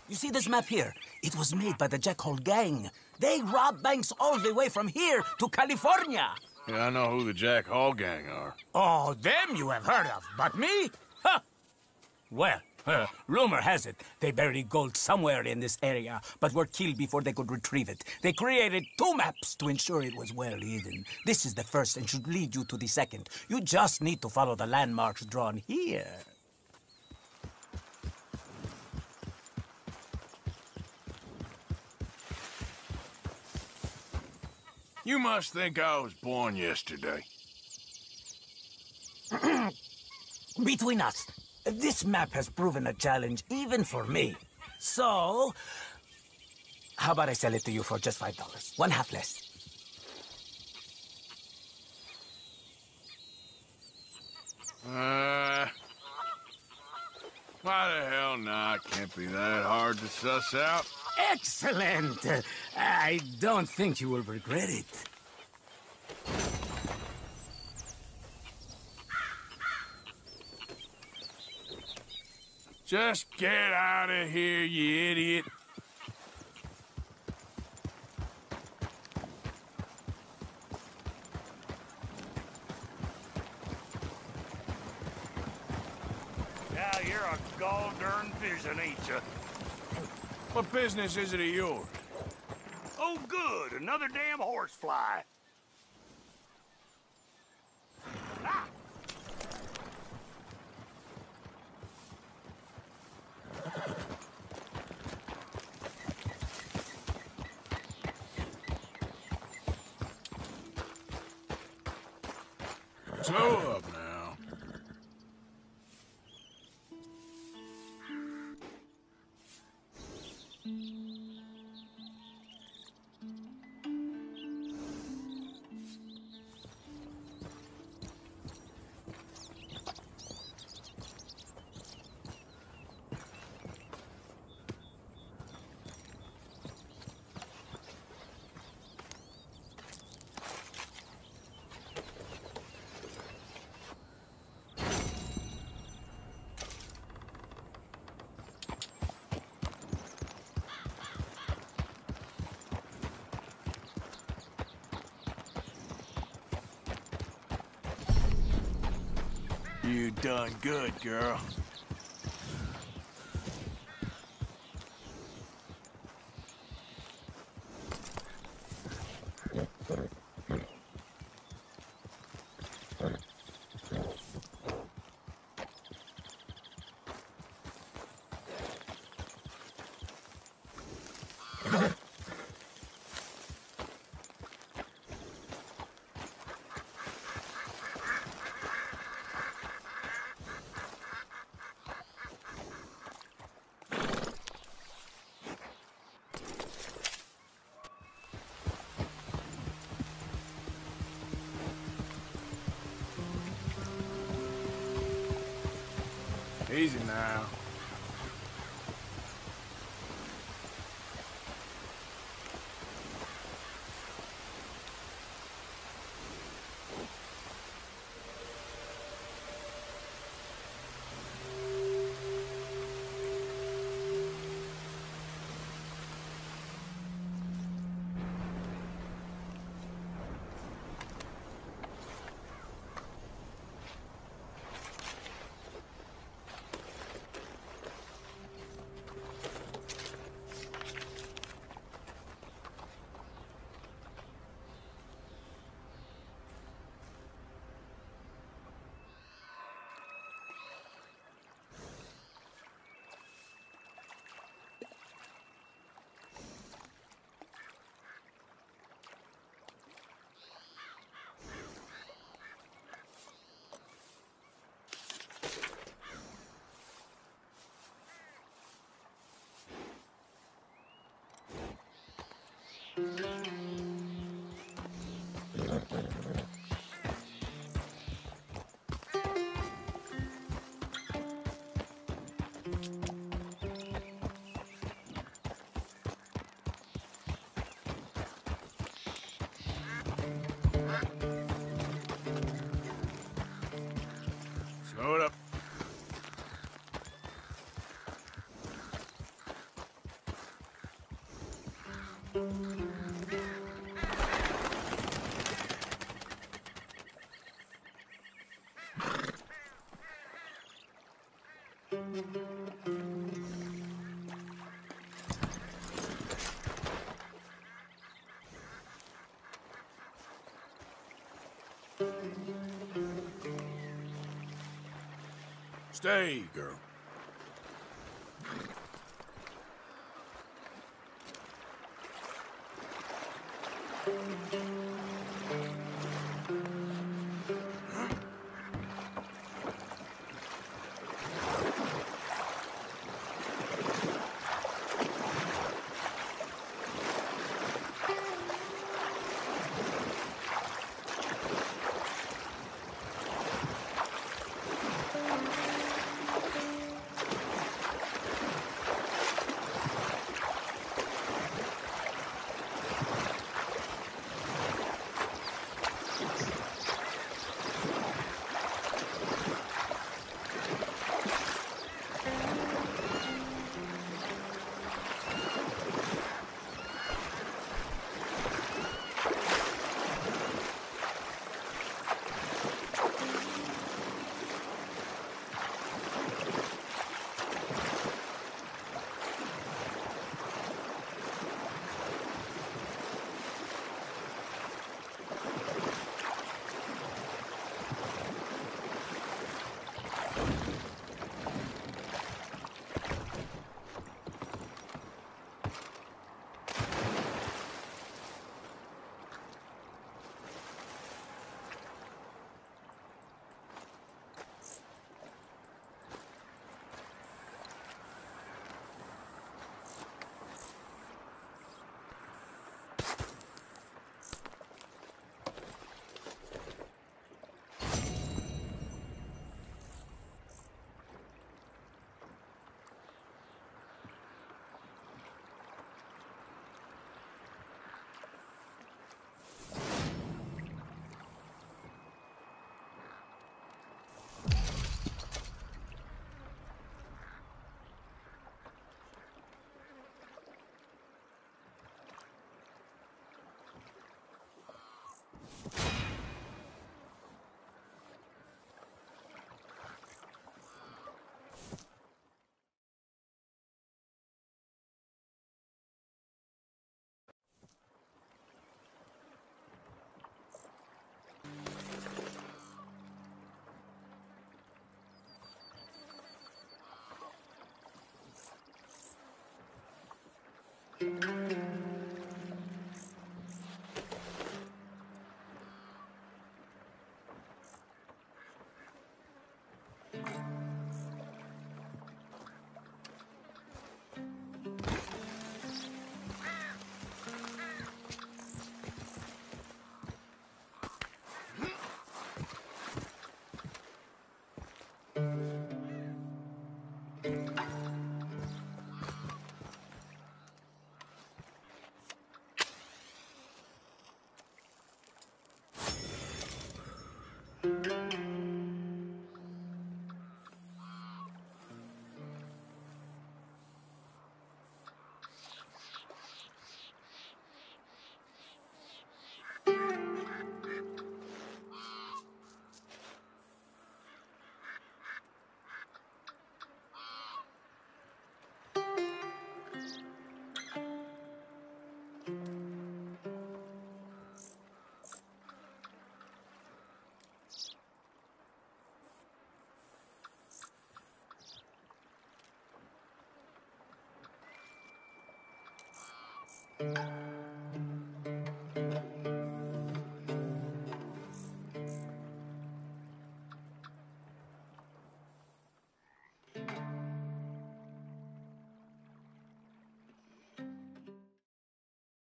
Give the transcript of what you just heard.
You see this map here? It was made by the Jackhole Gang. They rob banks all the way from here to California. Yeah, I know who the Jack Hall Gang are. Oh, them you have heard of, but me? Huh. Well, rumor has it they buried gold somewhere in this area, but were killed before they could retrieve it. They created 2 maps to ensure it was well hidden. This is the first and should lead you to the second. You just need to follow the landmarks drawn here. You must think I was born yesterday. Between us, this map has proven a challenge even for me. So, how about I sell it to you for just $5? One half less. Why the hell not? Can't be that hard to suss out. Excellent! I don't think you will regret it. Just get out of here, you idiot. Yeah, you're a gall-darn vision, ain't you? What business is it of yours? Oh, good. Another damn horsefly. Ah! Slow up now. You done good, girl. Easy now. Stay, girl.